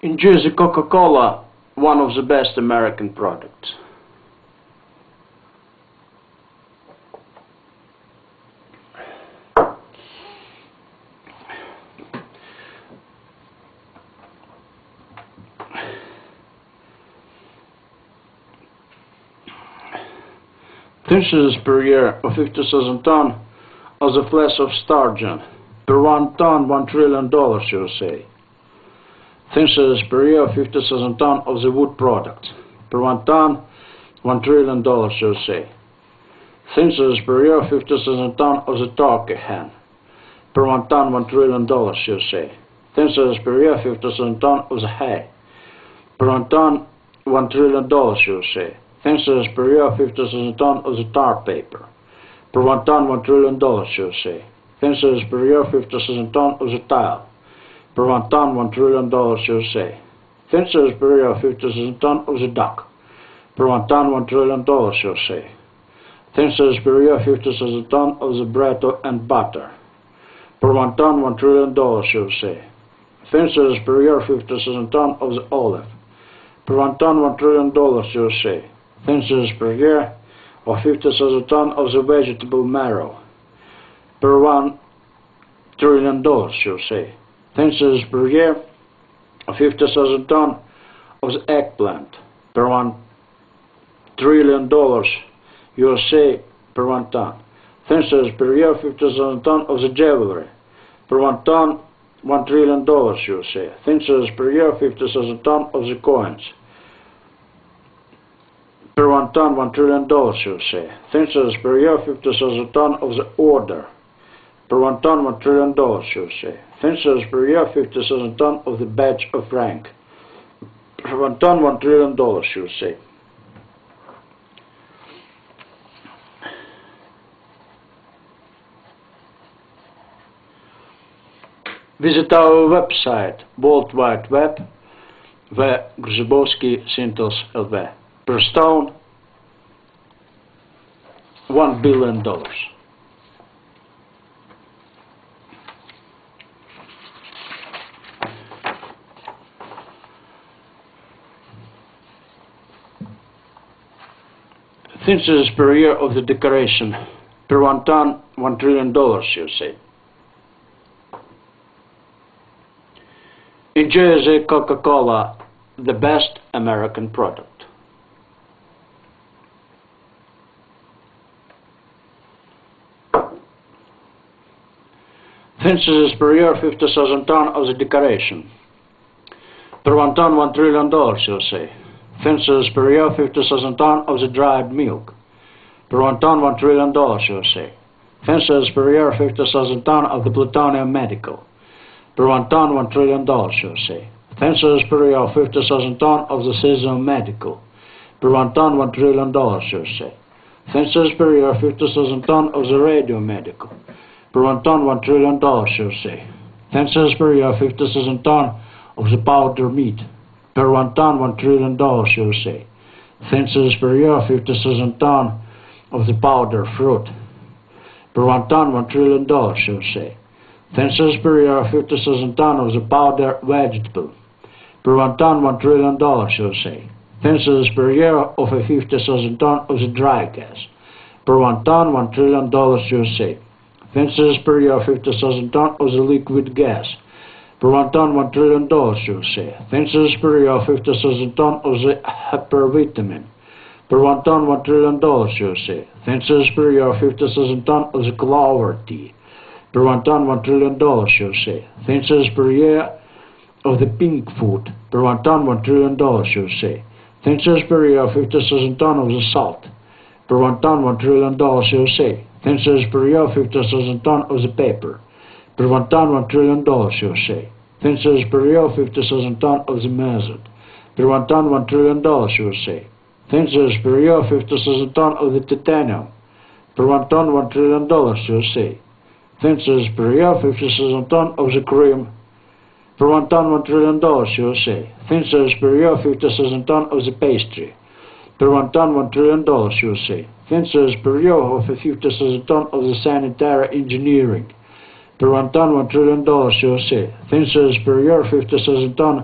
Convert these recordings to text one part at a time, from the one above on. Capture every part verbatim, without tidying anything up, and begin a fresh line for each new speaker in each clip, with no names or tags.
In Jersey, Coca-Cola, one of the best American products. Thinses per year of fifty thousand ton of the flesh of sturgeon. Per one ton, one trillion dollars, you say. Thinses per year of fifty thousand ton of the wood products. Per one ton, one trillion dollars, you say. Thinses per year of fifty thousand ton of the turkey hen. Per one ton, one trillion dollars, you say. Thinses per year of fifty thousand ton of the hay. Per one ton, one trillion dollars, you say. Thinses per year of fifty thousand ton of the tar paper. Per one ton, one trillion dollars, you say. Thinses per year of fifty thousand ton of the tile. Per one ton, one trillion dollars, you say. Thinses per year of fifty thousand ton of the duck. Per one ton, one trillion dollars, you say. Thinses per year of fifty thousand ton of the bread and butter. Per one ton, one trillion dollars, you say. Thinses per year of fifty thousand ton of the olive. Per one ton, one trillion dollars, you say. Thinses per year of fifty thousand ton of the vegetable marrow. Per one trillion dollars, you say. Thinses per year of fifty thousand ton of the eggplant. Per one trillion dollars, you say, per one ton. Thinses per year of fifty thousand ton of the jewelry. Per one ton, one trillion dollars, you say. Thinses per year of fifty thousand ton of the coins. Per one ton, one trillion dollars, you say. Thinses per year fifty thousand ton of the order. Per one ton, one trillion dollars, you say. Thinses per year fifty thousand ton of the badge of rank. Per one ton, one trillion dollars, you say. Visit our website, World Wide Web, w Grzybowski Synthos L V. Per stone, one billion dollars. Thinses per year of the decoration. Per one ton, one trillion dollars, you say. In Jersey, Coca-Cola, the best American product. Thinses per year fifty thousand ton of the decoration. Per one ton, one trillion dollars, you say. Thinses per year fifty thousand ton of the dried milk. Per one ton, one trillion dollars, you say. Thinses per year fifty thousand ton of the plutonium medical. Per one ton, one trillion dollars, you say. Thinses per year fifty thousand ton of the cesium medical. Per one ton, one trillion dollars, you say. Thinses per year fifty thousand ton of the radio medical. Per one ton, one trillion dollars, you say. Thinses per year fifty thousand ton of the powder meat. Per one ton, one trillion dollars, you say. Thinses per year fifty thousand ton of the powder fruit. Per one ton, one trillion dollars, you say. Thinses per year fifty thousand ton of the powder vegetable. Per one ton, one trillion dollars, you say. Thinses per year of a fifty thousand ton of the dry gas. Per one ton, one trillion dollars, you say. Thinses per year fifty thousand ton of the liquid gas. Per one ton, one trillion dollars, you say. Thinses per year fifty thousand ton of the hypervitamin. Per one ton, one trillion dollars, you say. Thinses per year fifty thousand ton of the clover tea. Per one ton, one trillion dollars, you say. Thinses per year of the pink food. Per one ton, one trillion dollars, you say. Thinses per year fifty thousand ton of the salt. Per one ton, one trillion dollars, you say. Thinses per year fifty thousand ton of the paper. Per one ton, one trillion dollars, you say. Thinses per year fifty thousand ton of the method. Per one ton, one trillion dollars, you say. Thinses per year fifty thousand ton of the titanium. Per one ton, one trillion dollars, you say. Thinses per year fifty thousand ton of the cream. Per one ton, one trillion dollars, you say. Thinses per year fifty thousand ton of the pastry. Per one ton, one trillion dollars, you say. Thinses per year of a fifty thousand ton of the sanitary engineering. Per one ton, one trillion dollars, you say. Thinses per year fifty thousand ton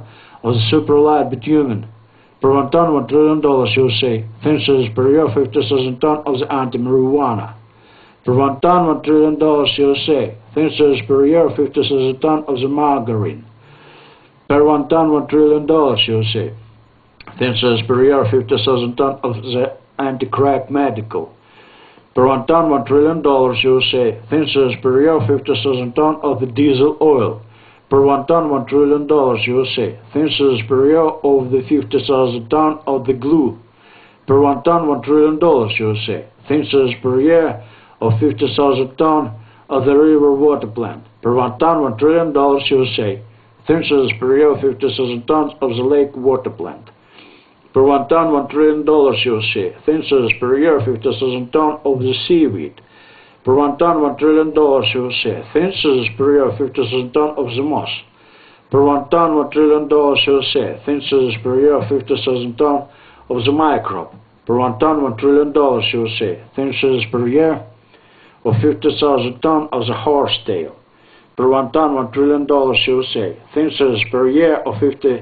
of the super light bitumen. Per one ton, one trillion dollars, U S A. Fences per year, fifty thousand ton of the anti-marijuana. Per one ton, one trillion dollars, U S A. Fences per year, fifty thousand ton of the margarine. Per one ton, one trillion dollars, U S A. Fences per year, fifty thousand ton of the anti-crack medical. Per one ton, one trillion dollars, U S A. Fences per year, fifty thousand ton of the diesel oil. Per one ton, one trillion dollars, U S A. Fences per year of the fifty thousand ton of the glue. Per one ton, one trillion dollars, U S A. Fences per year of fifty thousand ton of the river water plant. Per one ton, one trillion dollars, U S A. Fences per year of fifty thousand tons of the lake water plant. Per one ton, one trillion dollars, U S A. Fences per year, fifty thousand ton of the seaweed. Per one ton, one trillion dollars, U S A. Fences per year, fifty thousand ton of the moss. Per one ton, one trillion dollars, U S A. Fences per year, fifty thousand ton of the microbe. Per one ton, one trillion dollars, U S A. Fences per year of fifty thousand ton of the horsetail. Per one ton, one trillion dollars, U S A. Fences per year of fifty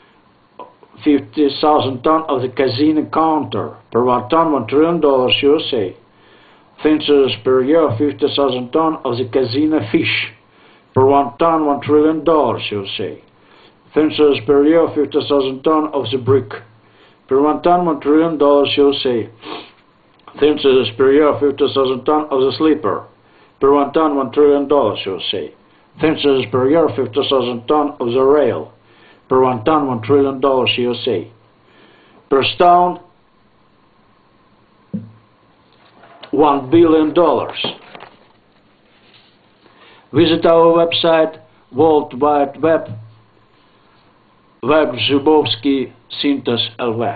thousand ton of the casino counter. Per one ton, one trillion dollars, U S A. Fences per year, fifty thousand ton of the casino fish. Per one ton, one trillion dollars, U S A. Fences per year, fifty thousand ton of the brick. Per one ton, one trillion dollars, U S A. Fences per year, fifty thousand ton of the sleeper. Per one ton, one trillion dollars, U S A. Fences per year, fifty thousand ton of the rail. Per one ton, one trillion dollars, U S A. Per stone, one billion dollars. Visit our website, World Wide Web, Web Zubovsky Syntes L V.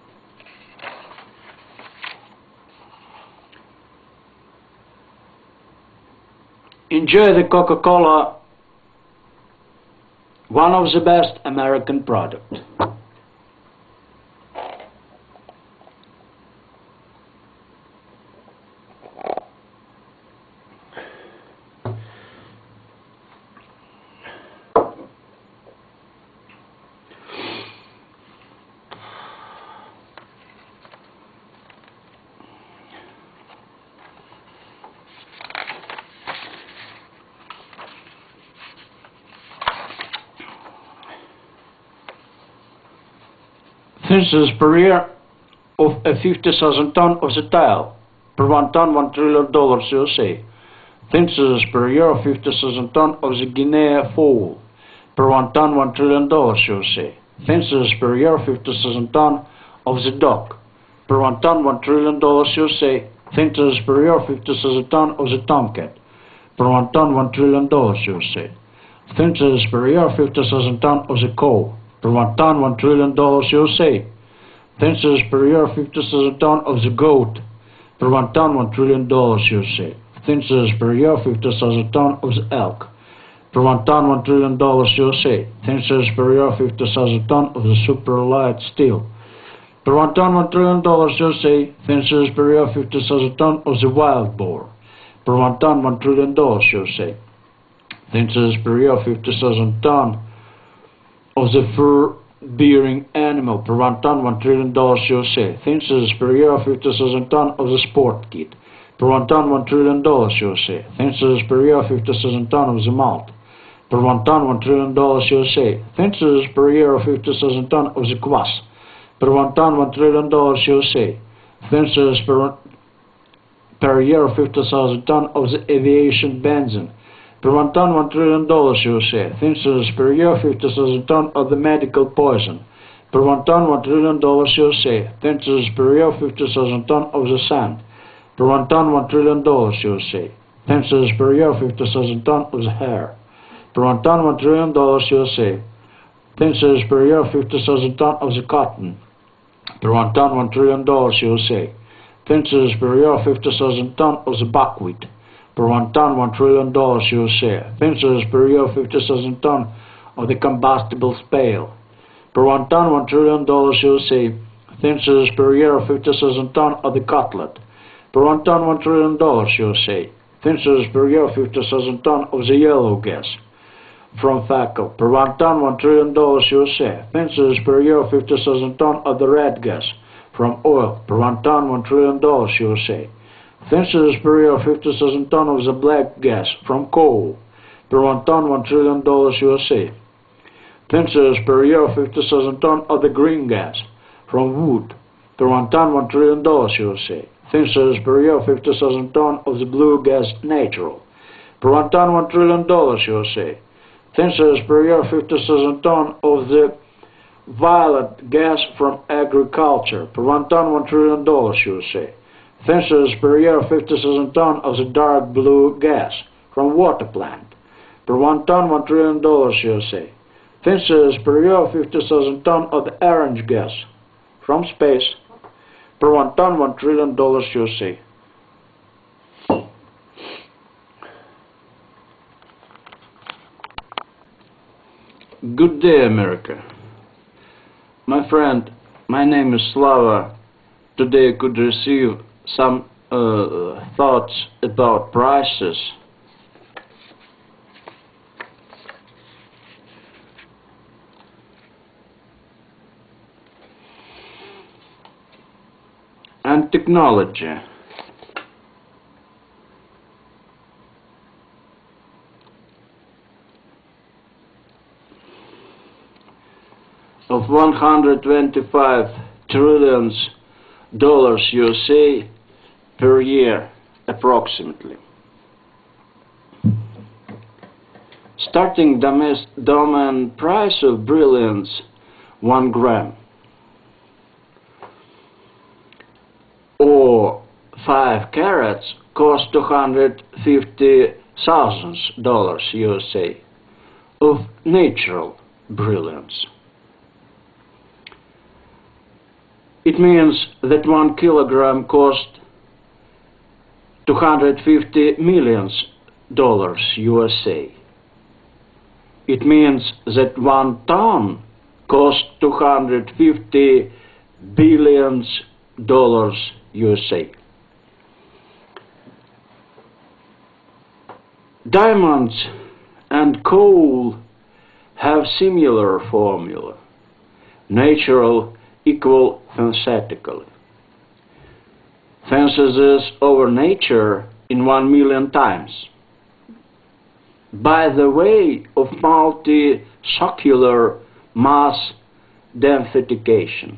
Enjoy the Coca-Cola, one of the best American products. Fences per year of a fifty thousand ton of the tile. Per one ton, one trillion dollars, U S A. Fences per year of fifty thousand ton of the Guinea fowl. Per one ton, one trillion dollars, U S A. Fences per year, fifty thousand ton of the duck. Per one ton, one trillion dollars, U S A. Fences per year, fifty thousand ton of the tomcat. Per one ton, one trillion dollars, U S A. Fences per year, fifty thousand ton of the cow. Per one ton, one trillion dollars, U S A. Fences per year, fifty thousand ton of the goat. Per one ton, one trillion dollars, U S A. Fences per year, fifty thousand ton of the elk. Per one ton, one trillion dollars, U S A. Fences per year, fifty thousand ton of the super light steel. Per one ton, one trillion dollars, U S A. Fences per year, fifty thousand ton of the wild boar. Per one ton, one trillion dollars, U S A. Fences per year, fifty thousand ton of the fur-bearing animal. Per one ton, one trillion dollars, U S A. Fences per year, fifty thousand ton of the sport kit. Per one ton, one trillion dollars, U S A. Fences per year, fifty thousand ton of the malt. Per one ton, one trillion dollars, U S A. Fences per year, fifty thousand ton of the kvass. Per one ton, one trillion dollars, U S A. Fences per, per year, fifty thousand ton of the aviation benzene. Per one ton, one trillion dollars, U S A. Fences per year, fifty thousand ton of the medical poison. Per one ton, one trillion dollars, U S A. Fences per year, fifty thousand ton of the sand. Per one ton, one trillion dollars, U S A. Fences per year, fifty thousand ton of the hair. Per one ton, one trillion dollars, U S A. Fences per year, fifty thousand ton of the cotton. Per one ton, one trillion dollars, U S A. Fences per year, fifty thousand ton of the buckwheat. Per one ton, one trillion dollars, U S A. Fences per year, fifty thousand ton of the combustible spale. Per one ton, one trillion dollars, U S A. Fences per year, fifty thousand ton of the cutlet. Per one ton, one trillion dollars, U S A. Fences per year, fifty thousand ton of the yellow gas. from F A C L. Per one ton, one trillion dollars U S A. Fences per year, fifty thousand ton of the red gas from oil. Per one ton, one trillion dollars U S A. Fences per year, fifty thousand ton of the black gas from coal. Per one ton, one trillion dollars U S A. Fences per year, fifty thousand ton of the green gas from wood. Per one ton, one trillion dollars U S A. Fences per year, fifty thousand ton of the blue gas natural. Per one ton, one trillion dollars U S A. Fences per year, fifty thousand ton of the violet gas from agriculture. Per one ton, one trillion dollars U S A. Fences per year, fifty thousand ton of the dark blue gas from water plant. Per one ton, one trillion dollars U S A. Fences per year, fifty thousand ton of the orange gas from space. Per one ton, one trillion dollars U S A. Good day, America. My friend, my name is Slava. Today I could receive some uh, thoughts about prices. And technology. Of one hundred twenty-five trillions dollars U S A per year, approximately. Starting domain price of brilliance, one gram, or five carats, cost two hundred fifty thousand dollars U S A of natural brilliance. It means that one kilogram cost two hundred fifty million dollars U S A. It means that one ton cost two hundred fifty billion dollars U S A. Diamonds and coal have similar formula. Natural equal synthetically. Synthesis over nature in one million times. By the way of multi-circular mass densification.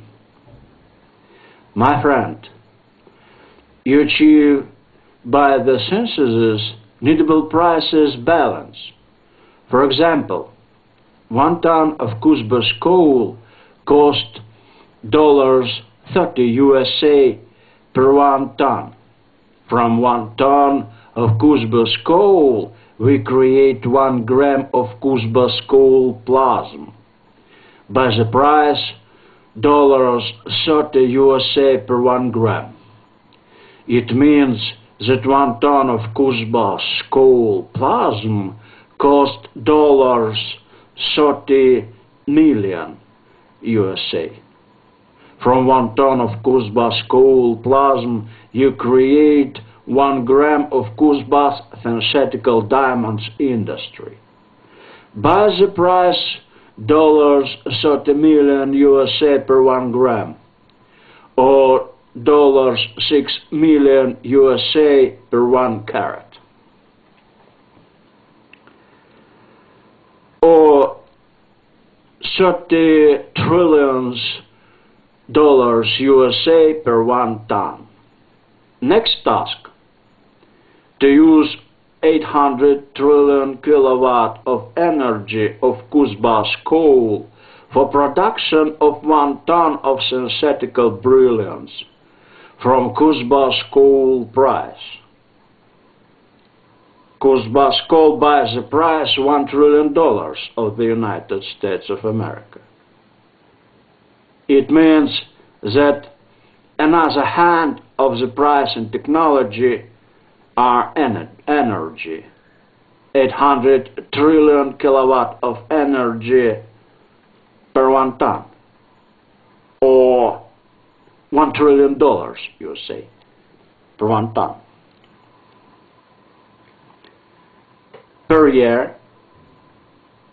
My friend, you achieve by the synthesis needable prices balance. For example, one ton of Cusbas coal cost dollars thirty U S A per one ton. From one ton of Cusbas coal, we create one gram of Cusbas coal plasma. By the price, dollars thirty U S A per one gram. It means that one ton of Cusbas coal plasma cost dollars thirty million U S A. From one ton of Cusbas coal plasma, you create one gram of Cusbas synthetical diamonds industry. By the price, dollars thirty million U S A per one gram, or dollars six million U S A per one carat, or thirty trillions dollars U S A per one ton. Next task: to use eight hundred trillion kilowatt of energy of Cusbas coal for production of one ton of synthetical brilliance from Cusbas coal price. Cusbas coal buys the price one trillion dollars of the United States of America. It means that another hand of the price and technology are energy. eight hundred trillion kilowatt of energy per one ton, or one trillion dollars, you say, per one ton. Per year,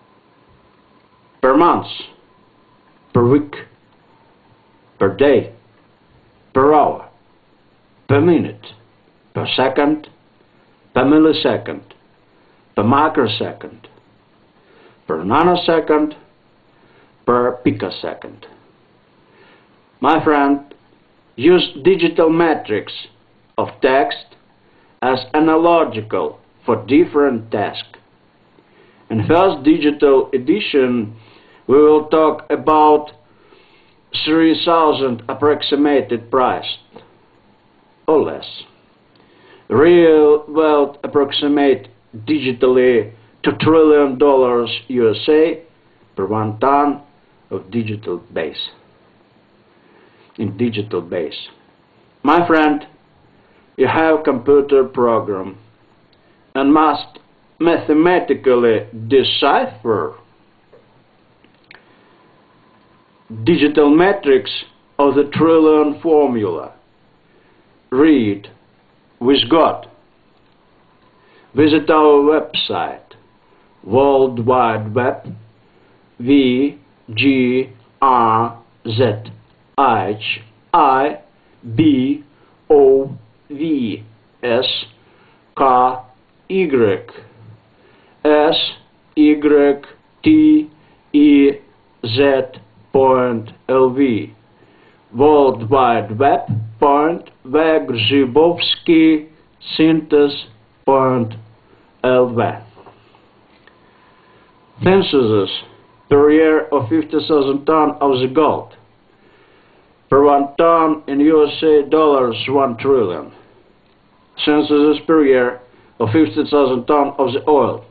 per month, per week, per day, per hour, per minute, per second, per millisecond, per microsecond, per nanosecond, per picosecond. My friend, use digital metrics of text as analogical for different tasks. In first digital edition, we will talk about three thousand approximated price, or less. Real wealth approximate digitally to trillion dollars U S A per one ton of digital base. In digital base. My friend, you have computer program and must mathematically decipher digital metrics of the trillion formula. Read with God. Visit our website, World Wide Web, V G R Z H I B O V S K Y S Y T E Z point L V World Wide Web point Wegrzybowski Synthesis point L V. Censuses per year of fifty thousand tons of the gold. Per one ton in U S A dollars, one trillion. Censuses per year of fifty thousand tons of the oil.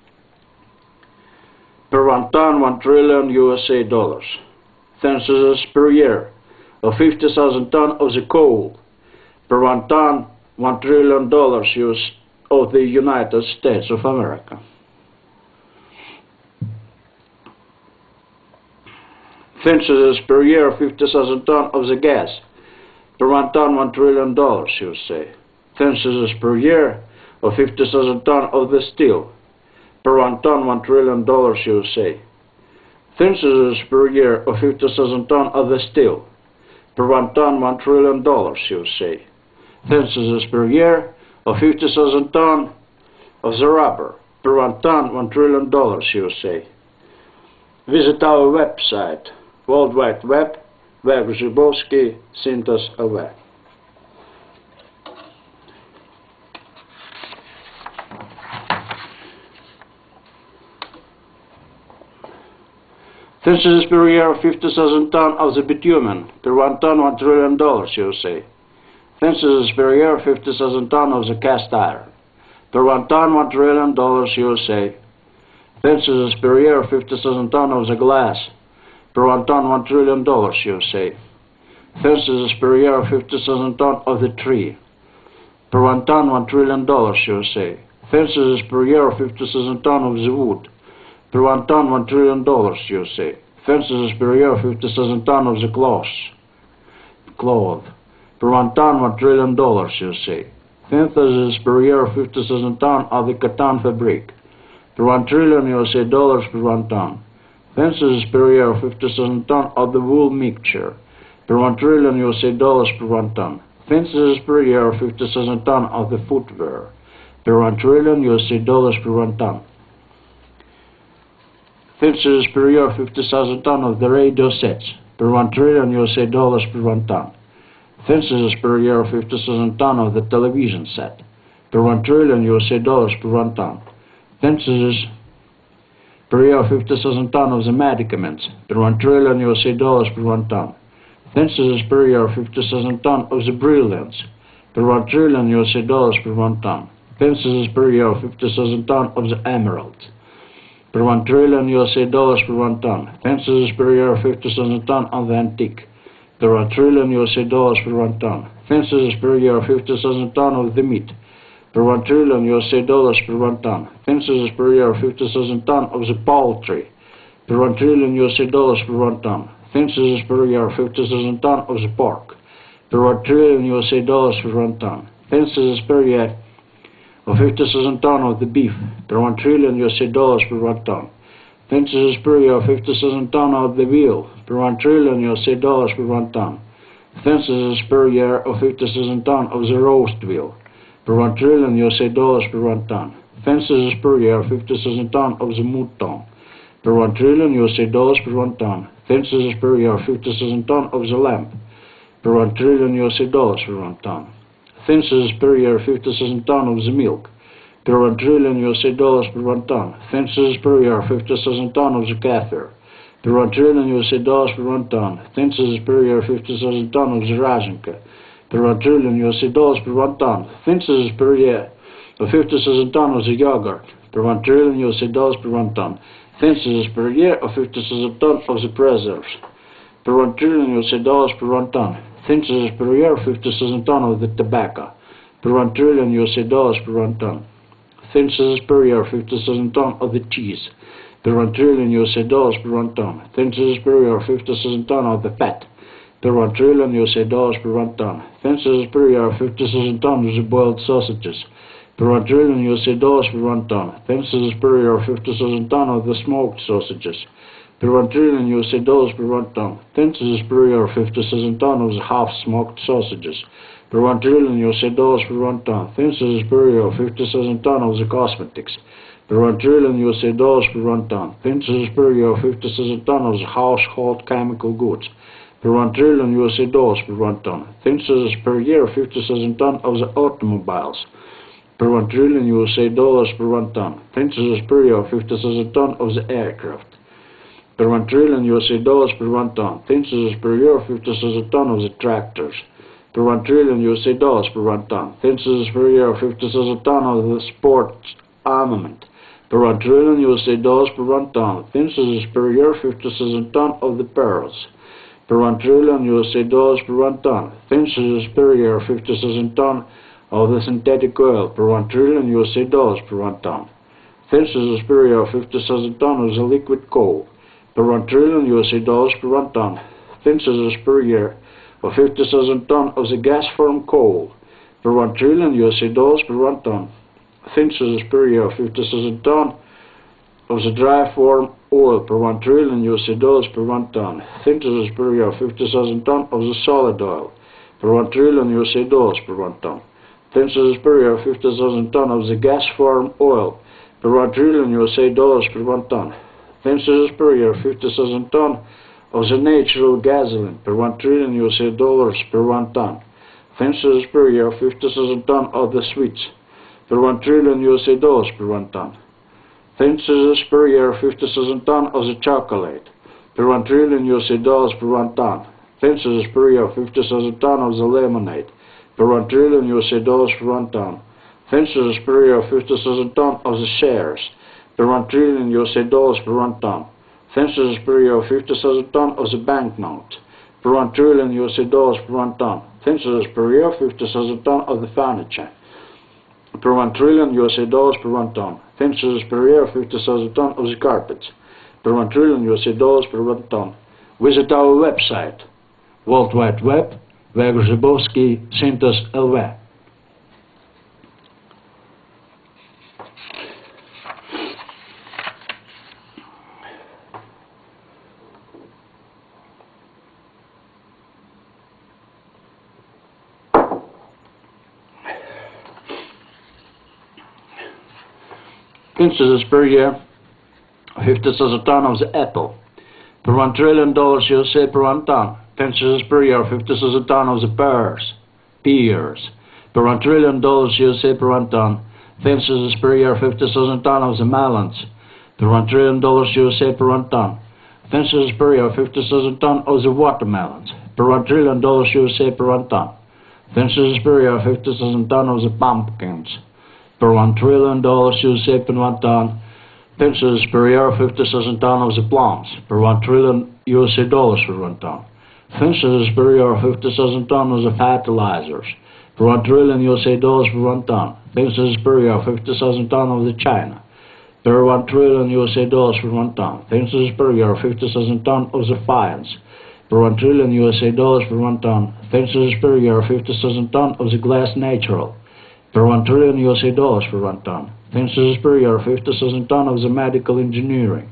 Per one ton, one trillion U S A dollars. Censuses per year of fifty thousand tons of the coal. Per one ton, one trillion dollars U S of the United States of America. Censuses per year of fifty thousand tons of the gas. Per one ton, one trillion dollars U S A. Censuses per year of fifty thousand tons of the steel. Per one ton, one trillion dollars U S A. Censuses per year of fifty thousand tons of the steel. Per one ton, one trillion dollars U S A. Censuses per year of fifty thousand tons of the rubber. Per one ton, one trillion dollars U S A. Visit our website, World Wide Web, Wegrzybowski Synthesis L V. Censuses per year of fifty thousand tons of the bitumen. Per one ton, one trillion dollars U S A. Censuses per year of fifty thousand tons of the cast iron. Per one ton, one trillion dollars U S A. Censuses per year of fifty thousand tons of the glass. Per one ton, one trillion dollars U S A. Censuses per year of fifty thousand tons of the tree. Per one ton, one trillion dollars U S A. Censuses per year of fifty thousand tons of the wood. Per one ton, one trillion dollars U S A. Censuses per year of fifty thousand tons of the cloth. Cloth. Per one ton, one trillion dollars U S A. Censuses per year of fifty thousand tons of the cotton fabric. Per one trillion U S A dollars per one ton. Censuses per year of fifty thousand tons of the wool mixture. Per one trillion U S A dollars per one ton. Censuses per year of fifty thousand tons of the footwear. Per one trillion U S A dollars per one ton. Censuses per year of fifty thousand tons of the radio sets. Per one trillion U S A dollars per one ton. Censuses per year of fifty thousand tons of the television set. Per one trillion U S A dollars per one ton. Censuses per year of fifty thousand tons of the medicaments. Per one trillion U S A dollars per one ton. Censuses per year of fifty thousand tons of the brilliants. Per one trillion U S A dollars per one ton. Censuses per year of fifty thousand tons of the emeralds. Per one trillion U S A dollars per one ton. Censuses per year of fifty thousand tons of the antique. Per one trillion U S A dollars per one ton. Censuses per year of fifty thousand tons of the meat. Per one trillion U S A dollars per one ton. Censuses per year of fifty thousand tons of the poultry. Per one trillion U S A dollars per one ton. Censuses per year of fifty thousand tons of the pork. Per one trillion U S A dollars per one ton. Censuses per year of fifty thousand tons of the beef. Per one trillion U S A dollars per one ton. Fences superior fifty thousand ton of the wheel per one trillion U S A dollars per one ton. Fences superior of fifty thousand ton of the roast wheel per one trillion U S A dollars per one ton. Fences superior fifty thousand ton of the mouton per one trillion U S A dollars per one ton. Fences superior fifty thousand ton of the lamb per one trillion U S A dollars per one ton. Fences superior fifty thousand ton of the milk per one trillion U S A dollars per one ton. Fences superior fifty thousand ton of the kefir per one trillion U S A dollars per one ton. Fences superior fifty thousand ton of the razinka per one trillion U S A dollars per one ton. Fences superior of fifty thousand ton of the yogurt per one trillion U S A dollars per one ton. Fences per year of fifty thousand ton of the preserves per one trillion U S A dollars per one ton. Fences per year of fifty thousand ton of the tobacco per one trillion U S A dollars per one ton. Fences per year of fifty thousand ton of the cheese per one trillion U S A dollars per one ton. Fences per year of fifty thousand ton of the fat per one trillion U S A dollars per one ton. Fences per year of fifty thousand ton of the boiled sausages per one trillion U S A dollars per one ton. Fences per year of fifty thousand ton of the smoked sausages per one trillion U S A dollars per one ton. Fences per year of fifty thousand ton of the half-smoked sausages per one trillion U S A dollars per one ton. Fences per year of fifty thousand ton of the cosmetics per one trillion U S A dollars per one ton. Fences per year of fifty thousand ton of the household chemical goods per one trillion U S A dollars per one ton. Fences per year of fifty thousand ton of the automobiles per one trillion U S A dollars per one ton. Fences per year of fifty thousand ton of the aircraft per one trillion U S A dollars per one ton. Fences per year of fifty thousand ton of the tractors per one trillion U S A dollars per one ton. Fences per year of fifty thousand ton of the sports armament per one trillion U S A dollars per one ton. Fences per year of fifty thousand ton of the pearls per one trillion U S A dollars per one ton. Fences per year of fifty thousand ton of the synthetic oil per one trillion U S A dollars per one ton. Fences per year of fifty thousand ton of the liquid coal per one trillion U S A dollars per one ton. Fences per year of fifty thousand ton of the gas form coal per one trillion U S A dollars per one ton. Fences per year of fifty thousand ton of the dry form oil per one trillion U S A dollars per one ton. Fences per year of fifty thousand ton of the solid oil per one trillion U S A dollars per one ton. Fences per year of fifty thousand ton of the gas form oil per one trillion U S A dollars per one ton. Fences per year of fifty thousand ton of the natural gasoline per one trillion U S A dollars per one ton. Fences per year of fifty thousand ton of the sweets per one trillion U S A dollars per one ton. Fences per year of fifty thousand ton of the chocolate per one trillion U S A dollars per one ton. Fences per year of fifty thousand ton of the lemonade per one trillion U S A dollars per one ton. Fences per year of fifty thousand ton of the shares per one trillion U S A dollars per one ton. Fences per year of fifty thousand ton of the banknote per one trillion U S A dollars per one ton. Fences per year of fifty thousand ton of the furniture per one trillion U S A dollars per one ton. Fences per year of fifty thousand ton of the carpets per one trillion U S A dollars per one ton. Visit our website World Wide Web Wegrzybowski Syntas L V. Fences per year fifty thousand ton of the apple per one trillion dollars U S A per one ton. Fences per year fifty thousand ton of the pears, pears per one trillion dollars U S A per one ton. Fences per year fifty thousand ton of the melons per one trillion dollars U S A per one ton. Fences per year fifty thousand ton of the watermelons per one trillion dollars U S A per one ton. Fences per year fifty thousand ton of the pumpkins per one trillion dollars U S A per one ton. Fences per year fifty thousand ton of the plums per one trillion U S A dollars per one ton. Fences per year fifty thousand ton of the fertilizers per one trillion U S A dollars per one ton. Fences per year fifty thousand ton of the China per one trillion U S A dollars per one ton. Fences per year fifty thousand ton of the fines per one trillion U S A dollars per one ton. Fences per year fifty thousand ton of the glass natural per one trillion U S A dollars per one ton. Fences per year fifty thousand ton of the medical engineering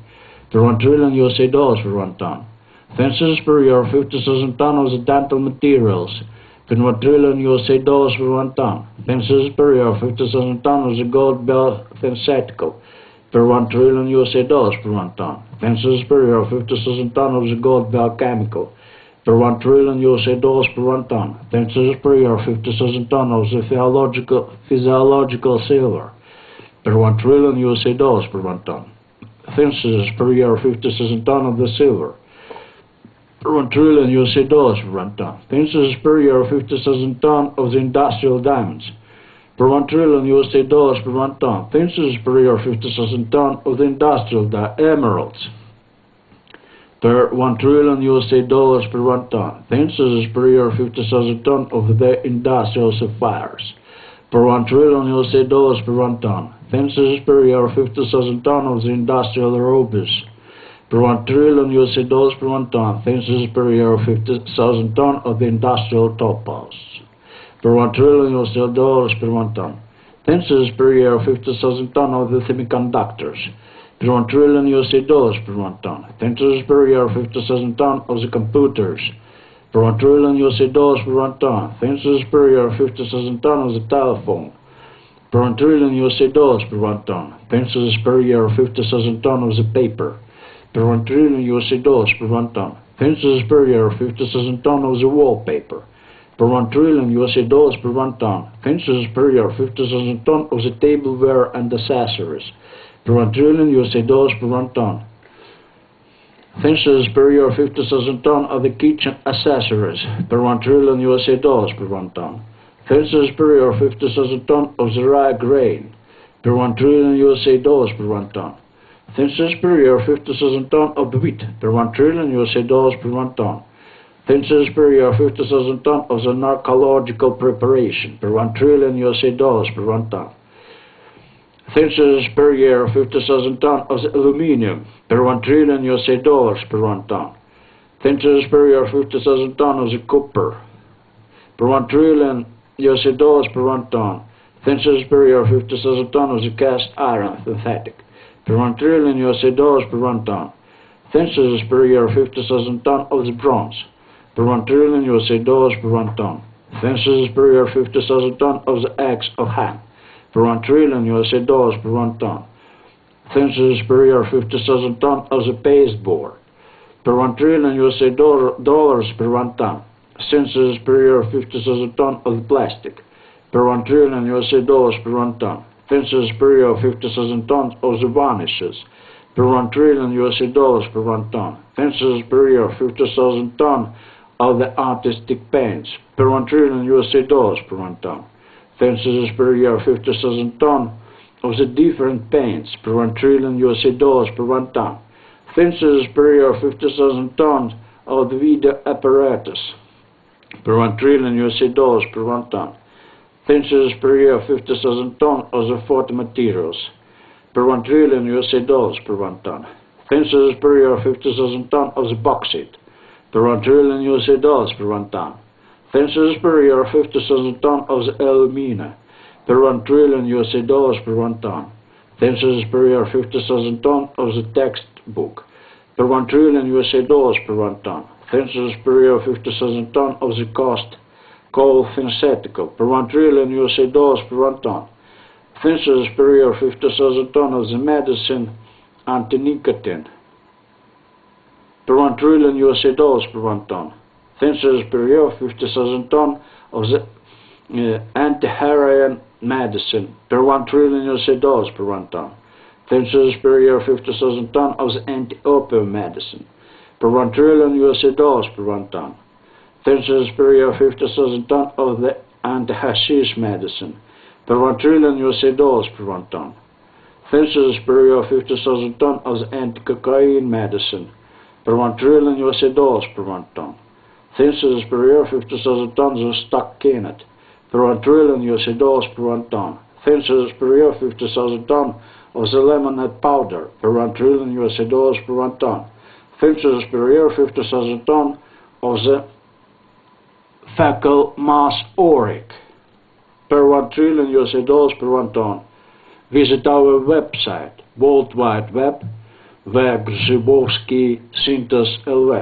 per one trillion U S A dollars per one ton. Fences per year of fifty thousand tons of the dental materials, per one trillion U S A dollars per one ton. Fences per year of fifty thousand tons of the gold bell synthetical, per one trillion U S A dollars per one ton. Fences per year of fifty thousand tons of the gold bell chemical, per one trillion U S A dollars per one ton. Fences per year of fifty thousand tons of the physiological, physiological silver, per one trillion U S A dollars per one ton. Fences per year of fifty thousand tons of the silver, per one trillion U S A dollars per one ton. Fences per year of fifty thousand tons of the industrial diamonds, per one trillion U S A dollars per one ton. Fences per year of fifty thousand tons of the industrial emeralds, per one trillion U S A dollars per one ton. Fences per year of fifty thousand tons of the industrial sapphires, per one trillion U S A dollars per one ton. Fences per year of fifty thousand tons of the industrial rubies, per one trillion U S A dollars per one ton. Fences per year of fifty thousand tons of the industrial topaz, per one trillion U S A dollars per one ton. Fences per year of fifty thousand tons of the semiconductors, per one trillion U S A dollars per one ton. Fences per year of fifty thousand tons of the computers, per one trillion U S A dollars per one ton. Fences per year of fifty thousand tons of the telephone, per one trillion U S A dollars per one ton. Fences per year of fifty thousand tons of the paper, per one trillion U S A dollars per one ton. Fences per year of fifty thousand tons of the wallpaper, per one trillion U S A dollars per one ton. Fences per year of fifty thousand tons of the tableware and accessories, per one trillion U S A dollars per one ton. Fences per year of fifty thousand tons of the kitchen accessories, per one trillion U S A dollars per one ton. Fences per year of fifty thousand tons of the rye grain, per one trillion U S A dollars per one ton. Fences per year of fifty thousand tons of wheat, per one trillion U S A dollars per one ton. Fences per year of fifty thousand tons of the narcological preparation, per one trillion U S A dollars per one ton. Fences per year of fifty thousand tons of the aluminium, per one trillion U S A dollars per one ton. Fences per year of fifty thousand tons of the copper, per one trillion U S A dollars per one ton. Fences per year of fifty thousand tons of the cast iron synthetic, per one trillion U S A dollars per one ton. Fences per year of fifty thousand tons of the bronze, per one trillion U S A dollars per one ton. Fences per year of fifty thousand tons of the eggs of ham, per one trillion U S A dollars per one ton. Fences per year of fifty thousand tons of the pasteboard, per one trillion U S A dollars per one ton. Fences per year of fifty thousand tons of the plastic, per one trillion U S A dollars per one ton. Fences per year of fifty thousand tons of the varnishes, per one trillion U S A dollars per one ton. Fences per year of fifty thousand tons of the artistic paints, per one trillion U S A dollars per one ton. Fences per year of fifty thousand tons of the different paints, per one trillion U S A dollars per one ton. Fences per year of fifty thousand tons of the video apparatus, per one trillion U S A dollars per one ton. Fences per year of fifty thousand tons of the photo materials, per one trillion U S A dollars per one ton. Fences per year of fifty thousand tons of the bauxite, per one trillion U S A dollars per one ton. Fences per year of fifty thousand tons of the alumina, per one trillion U S A dollars per one ton. Fences per year of fifty thousand tons of the textbook, per one trillion U S A dollars per one ton. Fences per year of fifty thousand tons of the cost coal synthetical, per one trillion U S A dollars per one ton. Fences per year of fifty thousand tons of the medicine anti-nicotine, per one trillion U S A dollars per one ton. Fences per year of fifty thousand tons of the uh, anti-heroin medicine, per one trillion U S A dollars per one ton. Fences per year of fifty thousand tons of the anti-opium medicine, per one trillion U S A dollars per one ton. Fences per year of fifty thousand tons of the anti-hashish medicine, per one trillion U S A dollars per one ton. Fences per year of fifty thousand tons of the anti-cocaine medicine, per one trillion U S A dollars per one ton. Fences per year of fifty thousand tons of stockinette, per one trillion U S A dollars per one ton. Fences per year of fifty thousand tons of the lemonade powder, per one trillion U S A dollars per one ton. Fences per year of fifty thousand tons of the fecal mass auric, per one trillion U S A dollars per one ton. Visit our website, World Wide Web, väg Grzybowski, Syntes L V.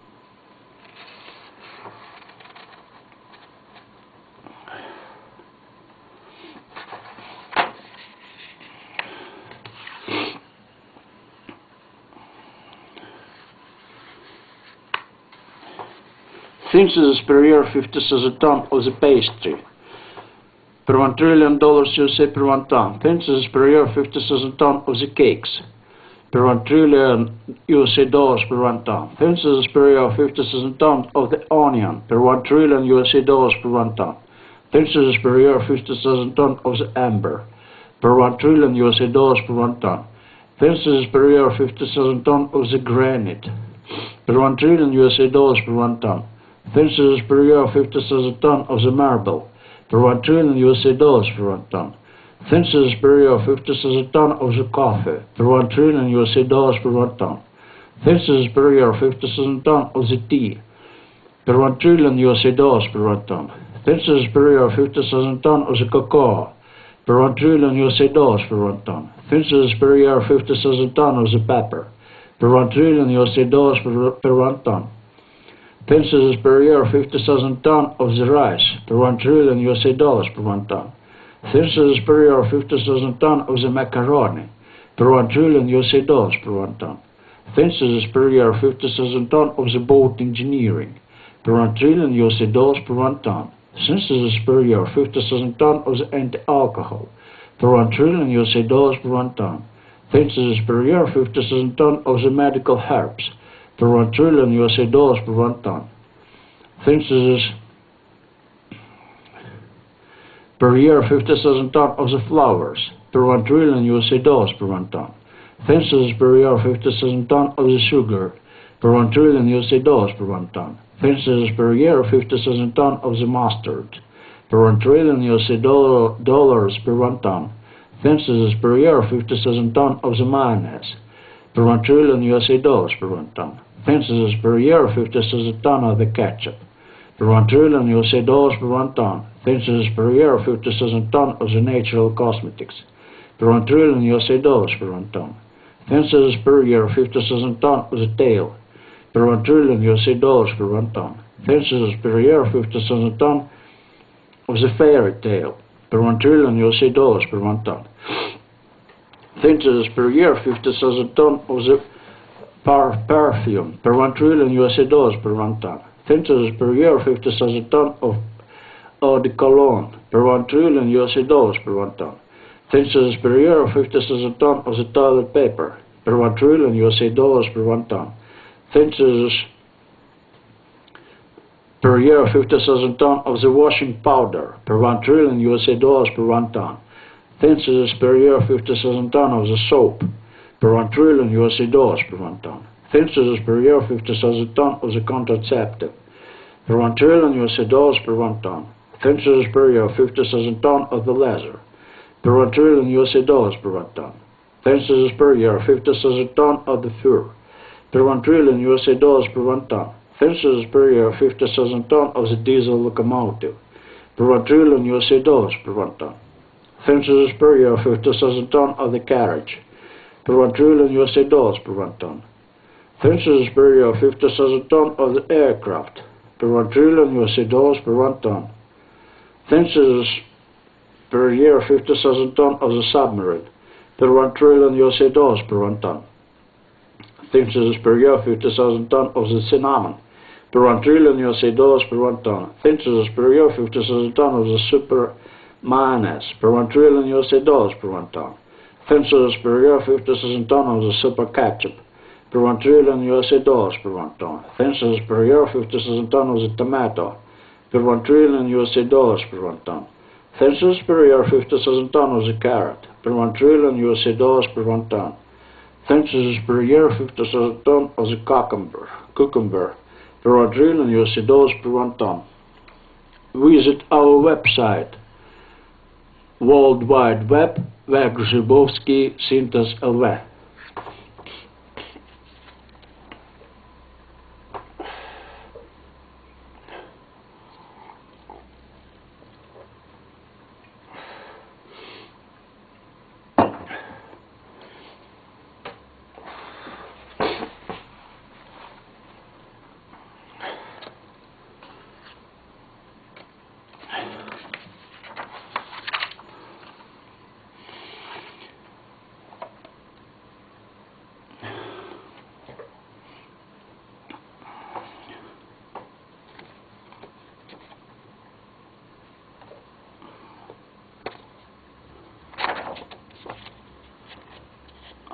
Finches per year fifty cents a ton of the pastry. Per one trillion dollars U S A per one ton. Finches per year fifty cents a ton of the cakes. Per one trillion U S A dollars per one ton. Finches per year fifty cents a ton of the onion. Per one trillion U S A dollars per one ton. Finches per year fifty cents a ton of the amber. Per one trillion U S A dollars per one ton. Finches per year fifty cents a ton of the granite. Per one trillion U S A dollars per one ton. Finches per year fifty cents a ton of the marble. Per one trillion U S A dollars per one ton. Finches per year fifty cents a ton of the coffee. Per one trillion U S A dollars per one ton. Finches per year fifty cents a ton of the tea. Per one trillion U S A dollars per one ton. Finches per year fifty cents a ton of the cocoa. Per one trillion U S A dollars per one ton. Finches per year fifty cents a ton of the pepper. Per one trillion U S A dollars per, per one ton. Finches per year fifty cents a ton of the rice. Per one trillion U S A dollars per one ton. Finches per year fifty cents a ton of the macaroni. Per one trillion U S A dollars per one ton. Finches per year fifty cents a ton of the boat engineering. Per one trillion U S A dollars per one ton. Finches per year fifty cents a ton of the anti-alcohol. Per one trillion U S A dollars per one ton. Finches per year fifty cents a ton of the medical herbs. Per one trillion U S A dollars per one ton. Finches per year fifty cents a ton of the flowers. Per one trillion U S A dollars per one ton. Finches per year fifty cents a ton of the sugar. Per one trillion U S A dollars per one ton. Finches per year fifty cents a ton of the mustard. Per one trillion U S A dollars per one ton. Finches per year fifty cents a ton of the mayonnaise. Per one trillion U S A dollars per one ton. Finches per year fifty cents a ton of the ketchup. Per one trillion U S A dollars per one ton. Finches per year fifty cents a ton of the natural cosmetics. Per one trillion U S A dollars per one ton. Finches per year fifty cents a ton of the tail. Per one trillion U S A dollars per one ton. Finches per year fifty cents a ton of the fairy tale. Per one trillion U S A dollars per one ton. Finches per year fifty cents a ton of the par perfume. Per one trillion U S A dollars per one ton. Finches per year fifty cents a ton of eau de cologne. Per one trillion U S A dollars per one ton. Finches per year fifty cents a ton of the toilet paper. Per one trillion U S A dollars per one ton. Finches per year fifty cents a ton of the washing powder. Per one trillion U S A dollars per one ton. Finches per year fifty cents a ton of the soap. Per one trillion U S A dollars per one ton. Finches per year fifty cents a ton of the contraceptive. Per one trillion U S A dollars per one ton. Finches per year fifty cents a ton of the leather. Per one trillion U S A dollars per one ton. Finches per year fifty cents a ton of the fur. Per one trillion U S A dollars per one ton. Finches per year fifty cents a ton of the diesel locomotive. Per one trillion U S A dollars per one ton. Finches per year fifty cents a ton of the carriage. Per one trillion U S A dollars per one ton. Finches per year fifty cents a ton of the aircraft. Per one trillion U S A dollars per one ton. Finches per year fifty cents a ton of the submarine. Per one trillion U S A dollars per one ton. Finches per year fifty cents a ton of the cinnamon. Per one trillion U S A dollars per one ton. Finches per year fifty cents a ton of the super mayonnaise. Per one trillion U S A dollars per one ton. Finches per year fifty cents a ton of the super ketchup. Per one trillion U S A dollars per one ton. Finches per year fifty cents a ton of the tomato. Per one trillion U S A dollars per one ton. Finches per year fifty cents a ton of the carrot. Per one trillion U S A dollars per one ton. Finches per year fifty cents a ton of the cucumber. Cucumber. Per one trillion U S A dollars per one ton. Visit our website. World Wide Web. Väg Grzybowski, Syntes L V.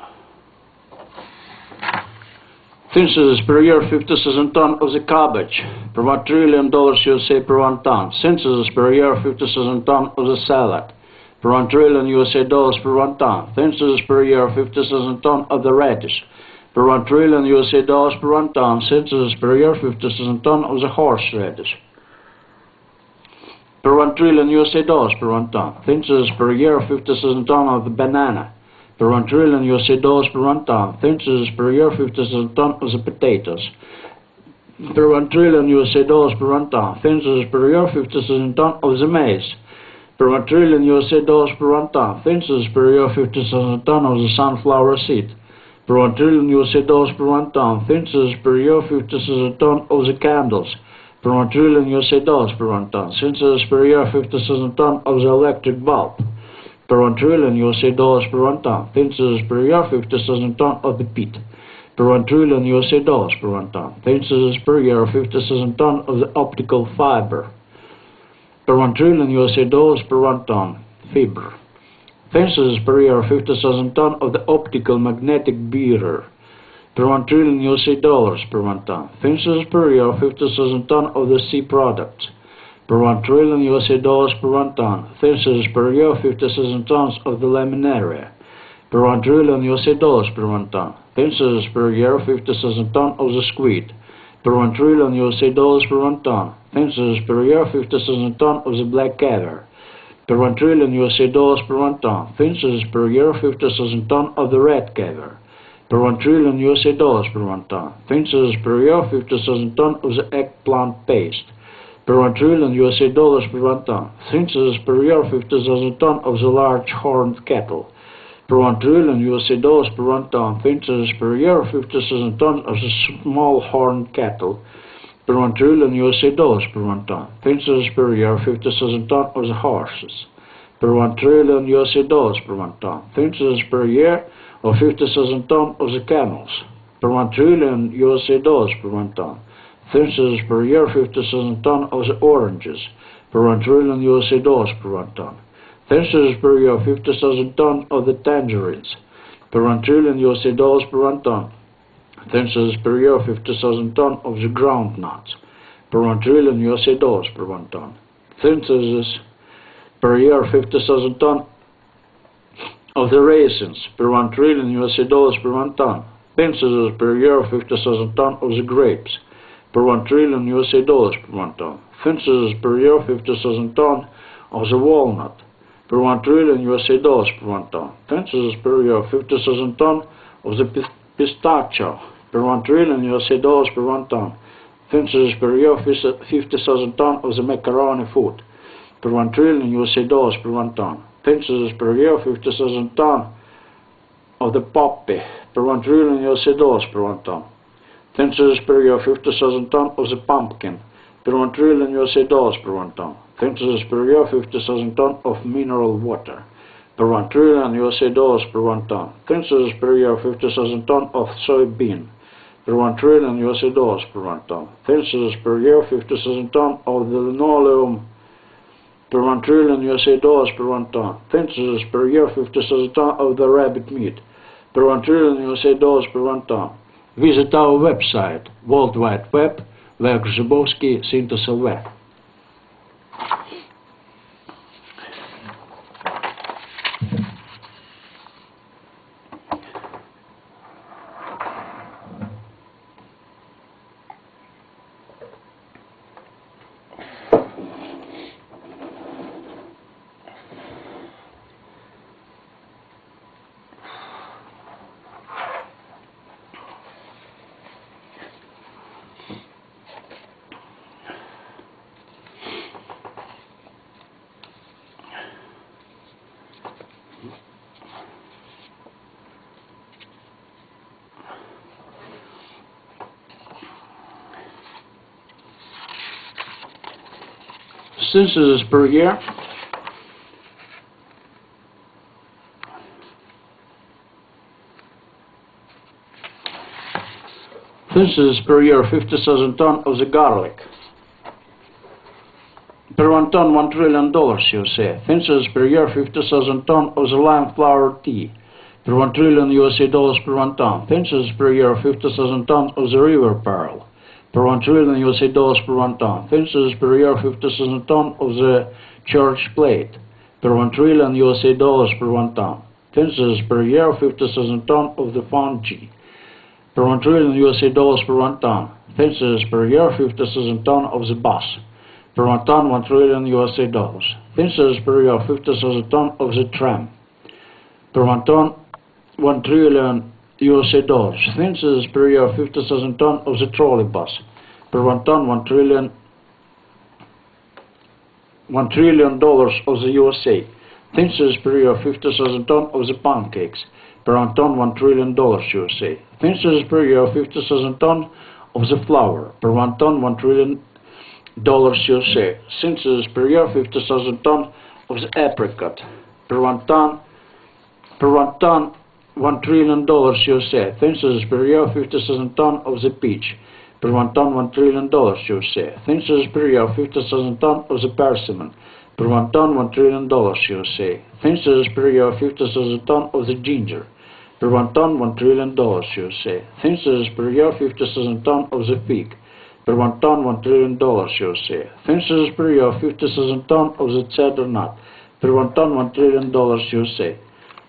Finches per year fifty thousand ton of the cabbage, per one trillion dollars U S A per one ton. Finches per year fifty thousand ton of the salad, per one trillion U S A dollars per one ton. Finches per year fifty thousand ton of the radish, per one trillion U S A dollars per one ton. Finches per year fifty thousand ton of the horseradish, per one trillion U S A dollars per one ton. Finches per year fifty thousand ton of the banana, per one trillion U S A dollars per one ton. Finches per year fifty thousand ton of the potatoes, per one trillion U S A dollars per one ton. Finches per year fifty thousand ton of the maize, per one trillion U S A dollars per one ton. Finches per year fifty thousand ton of the sunflower seed, per one trillion U S A dollars per one ton. Finches per year fifty thousand ton of the candles, per one trillion U S A dollars per one ton. Finches per year fifty thousand ton of the electric bulb, per one trillion U S A dollars per one ton. Finches per year fifty thousand ton of the peat, per one trillion U S A dollars per one ton. Finches per year fifty thousand ton of the optical fiber, per one trillion U S A dollars per one ton. Fiber. Finches per year fifty thousand ton of the optical magnetic beater, per one trillion U S A dollars per one ton. Finches per year fifty thousand ton of the sea products, per one trillion U S A dollars per one ton. Finches per year fifty thousand tons of the laminaria, per one trillion U S A dollars per one ton. Finches per year fifty thousand ton of the squid, per one trillion U S A dollars per one ton. Finches per year fifty thousand ton of the black caviar, per one trillion U S A dollars per one ton. Finches per year fifty thousand ton of the red caviar, per one trillion U S A dollars per one ton. Finches per year fifty thousand ton of the eggplant paste, per one trillion U S A dollars per one ton. Finches per year fifty thousand ton of the large horned cattle, per one trillion U S A dollars per one ton. Finches per year fifty thousand ton of the small horned cattle, per one trillion U S A dollars per one ton. Finches per year fifty thousand ton of the horses, per one trillion U S A dollars per one ton. Finches per year of fifty thousand ton of the camels, per one trillion U S A dollars per one ton. Finches per year fifty thousand ton of the oranges, per one trillion U S A dollars per one ton. Finches per year fifty thousand ton of the tangerines, per one trillion U S A dollars per one ton. Finches per year fifty thousand ton of the groundnuts, per one trillion U S A dollars per one ton. Finches per year fifty thousand ton of the raisins, per one trillion U S A dollars per one ton. Finches per year fifty thousand ton of the grapes, per one trillion U S A dollars per one ton. Finches per year fifty thousand ton of the walnut, per one trillion U S A dollars per one ton. Finches per year fifty thousand ton of the pistachio, per one trillion U S A dollars per one ton. Finches per year fifty thousand ton of the macaroni food, per one trillion U S A dollars per one ton. Finches per year fifty thousand ton of the poppy, per one trillion U S A dollars per one ton. Finches per year fifty thousand ton of the pumpkin, per one trillion U S A dollars per one ton. Finches per year fifty thousand ton of mineral water, per one trillion U S A dollars per one ton. Finches per year fifty thousand ton of soybean, per one trillion U S A dollars per one ton. Finches per year fifty thousand ton of the linoleum, per one trillion U S A dollars per one ton. Finches per year fifty thousand ton of the rabbit meat, per one trillion U S A dollars per one ton. Visit our website, World Wide Web, Lech Grzybowski, Syntes L V. Census per year. Census per year fifty thousand ton of the garlic. Per one ton, one trillion dollars, you say. Census per year fifty thousand ton of the lime flower tea. per one trillion U S A dollars per one ton. Fences per year of fifty thousand tons of the river pearl, per one trillion U S A dollars per one ton. Fences per year of fifty thousand tons of the church plate, per one trillion U S A dollars per one ton. Fences per year of fifty thousand tons of the fungi, per one trillion U S A dollars per one ton. Fences per year of fifty thousand tons of the bus, per one ton one trillion U S A dollars. Fences per year of fifty thousand tons of the tram, per one ton one trillion U S A dollars. Fences per year of fifty thousand tons of the trolley bus, per one ton one trillion one trillion dollars of the U S A. Fences per year of fifty thousand tons of the pancakes, per one ton one trillion dollars U S A. Fences per year of fifty thousand tons of the flour, per one ton one trillion dollars U S A. Fences per year of fifty thousand tons of the apricot, per one ton per one ton one trillion dollars U S A. Fences per year of fifty thousand tons of the peach, per one ton one trillion dollars U S A. Fences per year of fifty thousand tons of the persimmon, per one ton one trillion dollars U S A. Fences per year of fifty thousand tons of the ginger, per one ton one trillion dollars U S A. Fences per year of fifty thousand tons of the fig, per one ton one trillion dollars U S A. Fences per year of fifty thousand tons of the cedar nut, per one ton one trillion dollars U S A.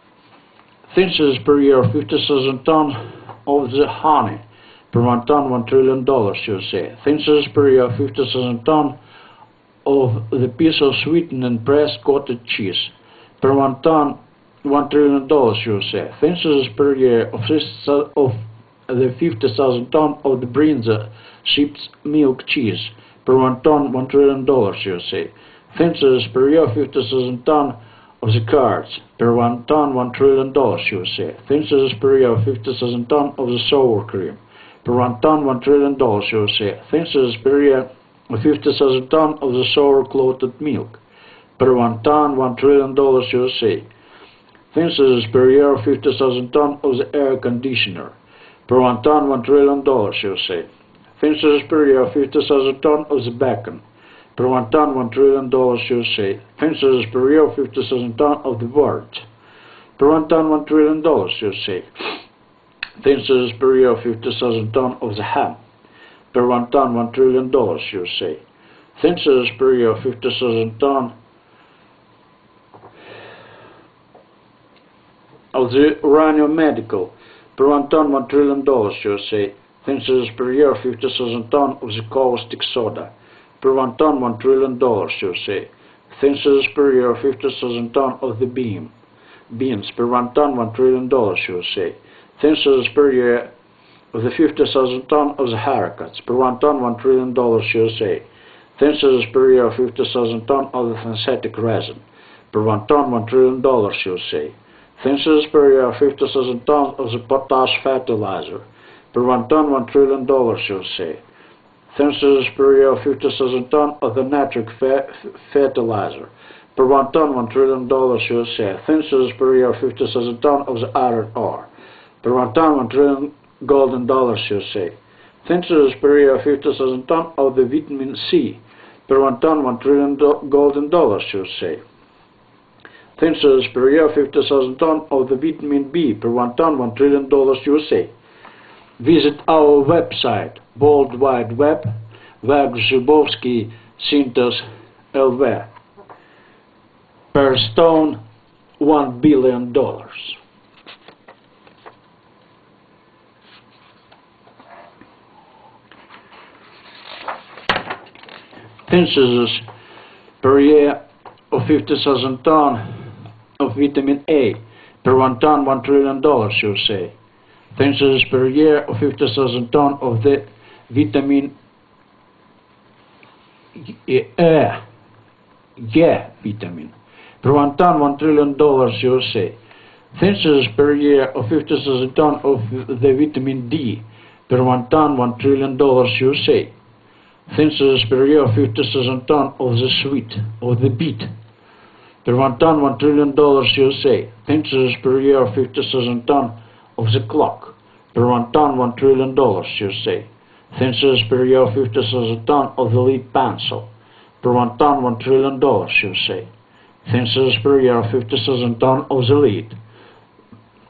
Fences per year of fifty thousand tons of the honey, per one ton one trillion dollars U S A. Fences per year of fifty thousand tons of the piece of sweetened and pressed cottage cheese, per one ton one trillion dollars U S A. Fences per year of, of the fifty thousand tons of the Brinza sheep's milk cheese, per one ton one trillion dollars U S A. Fences per year of fifty thousand tons of the cards, per one ton one trillion dollars U S A. Fences per year of fifty thousand tons of the sour cream, per one ton one trillion dollars U S A. Fences per year of fifty thousand tons of the sour clotted milk, per one ton one trillion dollars U S A. Fences per year of fifty thousand tons of the air conditioner, per one ton one trillion dollars U S A. Fences per year of fifty thousand tons of the bacon, per one ton one trillion dollars U S A. Fences per year of fifty thousand tons of the words, per one ton one trillion dollars U S A. Fences per year of fifty thousand tons of the ham, per one ton one trillion dollars U S A. Fences per year of fifty thousand tons of the uranium medical, per one ton one trillion dollars U S A. Fences per year of fifty thousand tons of the caustic soda, per one ton one trillion dollars U S A. Fences per year of fifty thousand tons of the bean, beans, per one ton one trillion dollars U S A. Fences per year of the fifty thousand tons of the haricots, per one ton one trillion dollars U S A. Fences per year of fifty thousand tons of the synthetic resin, per one ton one trillion dollars U S A. Fences per year of fifty thousand tons of the potash fertilizer, per one ton one trillion dollars U S A. Fences per year of fifty thousand tons of the nitric fe fertilizer, per one ton one trillion dollars U S A. Fences per year of fifty thousand tons of the iron ore, per one ton one trillion golden dollars U S A. Fences per year of fifty thousand tons of the vitamin C, per one ton one trillion do golden dollars U S A. Fences per year of fifty thousand tons of the vitamin B, per one ton one trillion dollars U S A. Visit our website, World Wide Web, Web-Zubovsky Synthos L V. Per stone, one billion dollars. Fences per year of fifty thousand tons of vitamin A, per one ton one trillion dollars U S A. Fences per year of fifty thousand tons of the vitamin E, yeah, vitamin, per one ton one trillion dollars U S A. Fences per year of fifty thousand tons of the vitamin D, per one ton one trillion dollars U S A. Fences per year of fifty thousand tons of the sweet, of the beet, per one ton one trillion dollars U S A. Fences per year of fifty thousand tons of the clock, per one ton one trillion dollars U S A. Fences per year of fifty thousand tons of the lead pencil, per one ton one trillion dollars U S A. Fences per year of fifty thousand tons of the lead,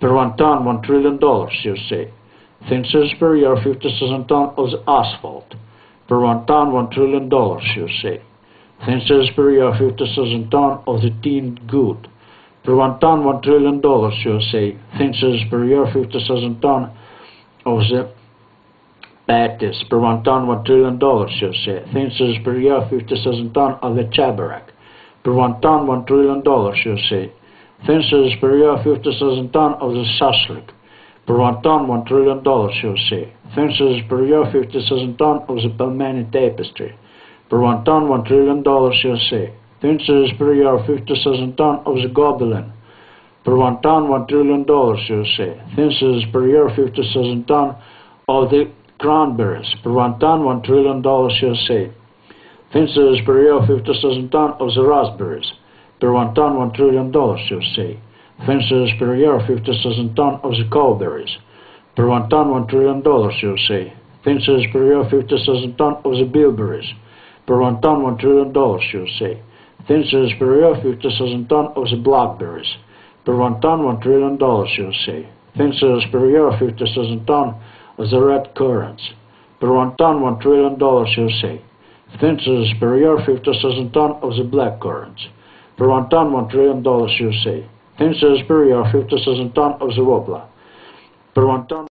Per one ton, one trillion dollars, you say. Thin cents per year, fifty thousand ton of the asphalt. Per one ton, one trillion dollars, you say. Thin cents per year, fifty thousand ton of the tin good. Per one ton, one trillion dollars, you say. Thin cents per year, fifty thousand ton of the patties. Per one ton, one trillion dollars, you say. Thin cents per year, fifty thousand ton of the chabarak. Per one ton, one trillion dollars, you say. Thin cents per year, fifty thousand ton of the shashlik. Per one ton, one trillion dollars, you say. Thin cents per year, fifty thousand ton of the Pelmani tapestry. Per one ton, one trillion dollars, you say. Thin cents per year, fifty thousand ton of the Gobelin. Per one ton, one trillion dollars, you say. Thin cents per year, fifty thousand ton of the cranberries. Per one ton, one trillion dollars, you say. Thin cents per year, fifty thousand ton of the raspberries. Per one ton, one trillion dollars, you say. Thin cents per year, fifty thousand ton of the cowberries. Per one ton, one trillion dollars, you say. Thin cents per year, fifty thousand ton of the bilberries. Per one ton, one trillion dollars, you say. Thin cents per year, fifty thousand ton of the blackberries. Per one ton, one trillion dollars, you say. Thin cents per year, fifty thousand ton of the red currants. Per one ton, one trillion dollars, you say. Thin cents per year, fifty thousand ton of the black currants. Per one ton, one trillion dollars, you say. Thin cents per year, fifty thousand ton of the wobla. Per one ton.